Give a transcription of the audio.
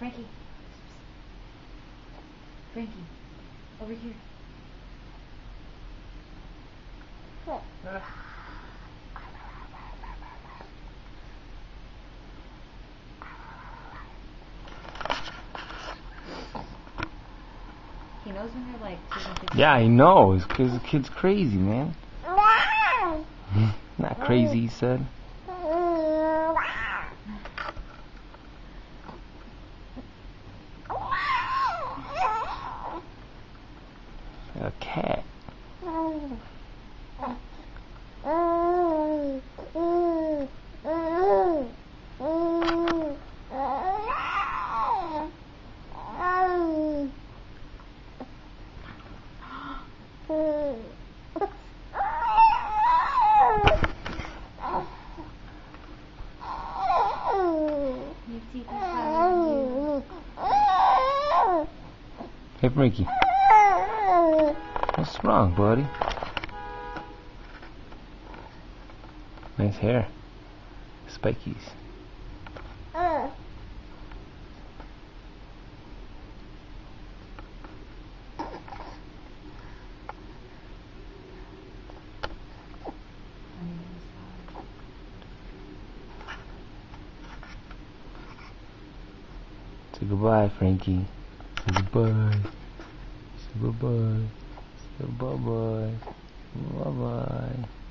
Frankie. Frankie. Over here. He knows when you're like taking pictures. Yeah, he knows, because the kid's crazy, man. Not crazy, he said. A cat. Hey, Frankie. What's wrong, buddy? Nice hair. Spikies. Say goodbye, Frankie. Say goodbye. Say bye-bye. Say bye-bye. Bye-bye.